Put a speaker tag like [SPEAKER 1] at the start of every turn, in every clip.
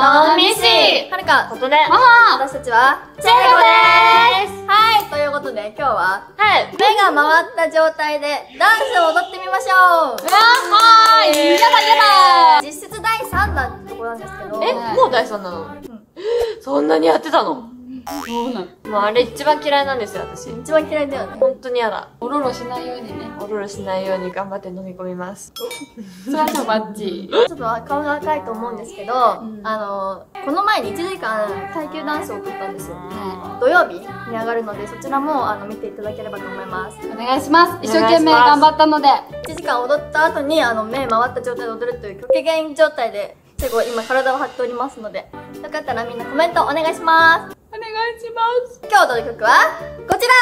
[SPEAKER 1] のみし
[SPEAKER 2] はるか、
[SPEAKER 1] ことで、
[SPEAKER 2] 私たちは
[SPEAKER 1] チェロです。
[SPEAKER 2] はい、ということで今日は目が回った状態でダンスを踊ってみましょう。
[SPEAKER 1] はーい、やだやだ。
[SPEAKER 2] 実質第3弾ってところなんですけど、
[SPEAKER 1] もう第3なの？そんなにやってたの？
[SPEAKER 3] そうなの。
[SPEAKER 1] もうあれ一番嫌いなんですよ、私。
[SPEAKER 2] 一番嫌いだよね。
[SPEAKER 1] 本当に嫌だ。
[SPEAKER 3] おろろしないようにね。
[SPEAKER 1] おろろしないように頑張って飲み込みます。
[SPEAKER 3] それはもうバッチ。
[SPEAKER 2] ちょっと顔が赤いと思うんですけど、この前に1時間耐久ダンスを撮ったんですよ。土曜日に上がるので、そちらも見ていただければと思います。
[SPEAKER 3] お願いします。一生懸命頑張ったので。
[SPEAKER 2] 1時間踊った後に目回った状態で踊るという極限状態で最後今体を張っておりますので、よかったらみんなコメントお願いします。
[SPEAKER 3] お願いします。
[SPEAKER 2] 今日踊る曲はこちら。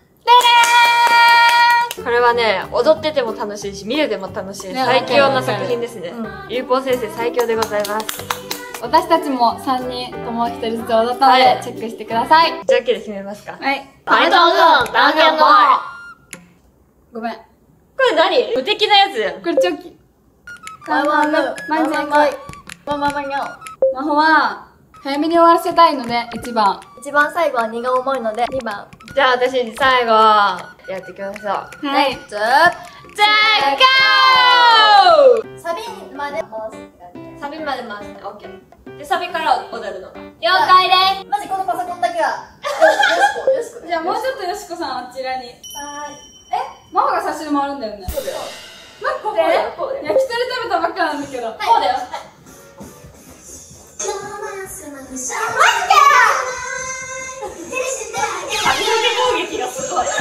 [SPEAKER 1] これはね、踊ってても楽しいし、見るでも楽しい最強な作品ですね。ゆうぽう先生最強でございます。
[SPEAKER 3] 私たちも3人とも1人ずつ踊ったのでチェックしてください。
[SPEAKER 1] じゃんけんで決めますか？
[SPEAKER 3] はい。
[SPEAKER 1] バイトンダンケンボーイ。
[SPEAKER 3] ごめん。
[SPEAKER 1] これ何？無敵なやつやん。
[SPEAKER 3] これチョキ。
[SPEAKER 2] ワンワンムー
[SPEAKER 3] マンゼン
[SPEAKER 2] ワンワンワンワンニョン。
[SPEAKER 3] 魔法は早めに終わらせたいので1番。
[SPEAKER 2] 一番最後は荷が重いので2番。
[SPEAKER 1] じゃあ私最後やっていきましょう。
[SPEAKER 3] はい。
[SPEAKER 2] じゃ
[SPEAKER 1] じゃあゴー！
[SPEAKER 2] サビまで回すって感じ。
[SPEAKER 1] サビまで回して、オッケー。で、サビから踊るの。了解です。
[SPEAKER 2] マジこのパソコンだけはよしこ
[SPEAKER 3] じゃあもうちょっとよしこさんあちらに。
[SPEAKER 2] はーい。
[SPEAKER 3] 魔法が差しで回るんだよね。
[SPEAKER 1] そうだよ。
[SPEAKER 3] 待って。
[SPEAKER 1] こうだよ。
[SPEAKER 3] 焼き鳥食べたばっかなんだけど。
[SPEAKER 1] こうだよ。髪の毛攻撃がすごい。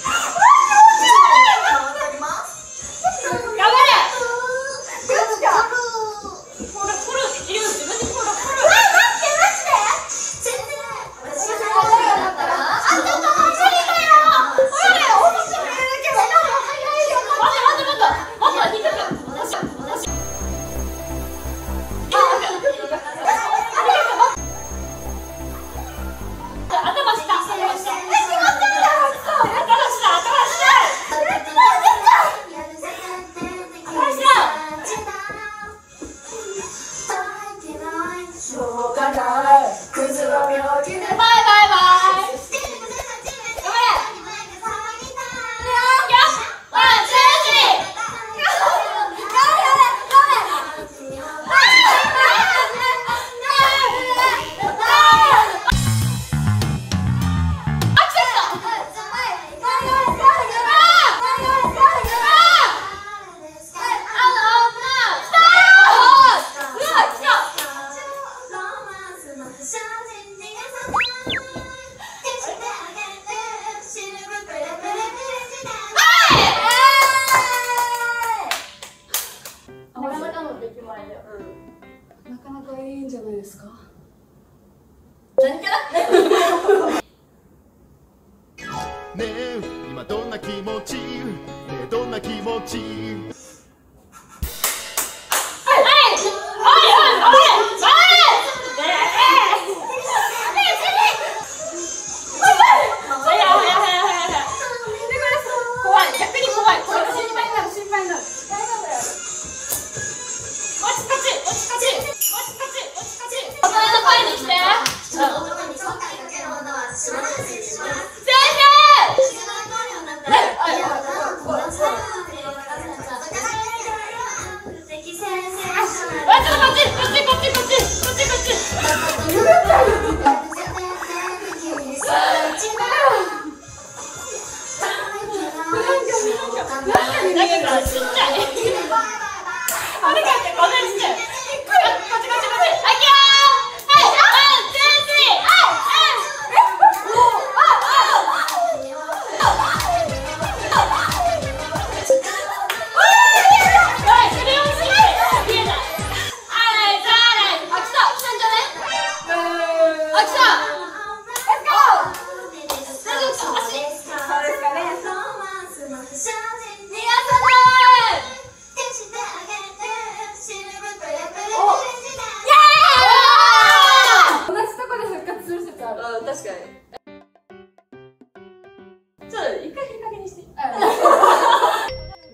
[SPEAKER 3] なかなかいいんじゃないですか。
[SPEAKER 2] 何から
[SPEAKER 4] ねえ今どんな気持ち？ねえどんな気持ち？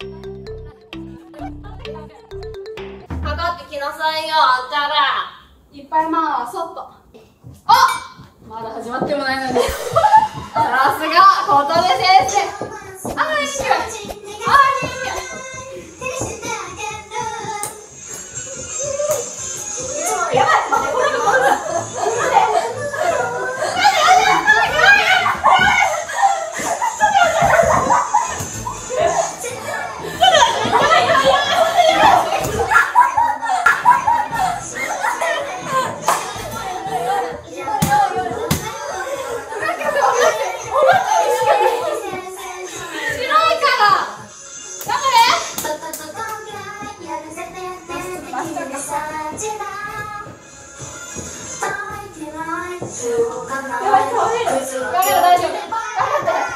[SPEAKER 1] かかってきなさいよ、あんたら。
[SPEAKER 3] いっぱいまあそっと。あ、まだ始まってもないのに。さすが琴音先生。あー、いい匂い。あー、いい匂い。やばい、待って、これ。カメラ大丈夫。頑張って。